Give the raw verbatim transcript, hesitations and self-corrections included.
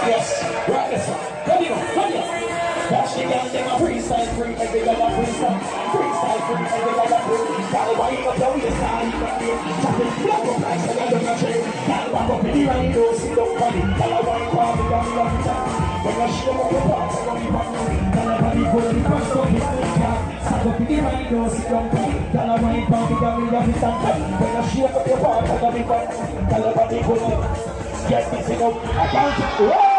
Yes, right this one. Come here, come here. Watch the girl, them a freestyle free, every girl a freestyle. Freestyle free, every girl a free. Girl, why you up down the side? Chopping blood up like so I don't trade. Girl, walk up in the rain, don't sit down for me. Girl, why you call me down the other time? When you show up your parts, I want you back to me. Girl, body good, you can't stop it. Stand up in the rain, don't sit down for me. Girl, why you call me down the other time? When you show up your parts, I want you back to me. Girl, body good, get this, you know, I can't.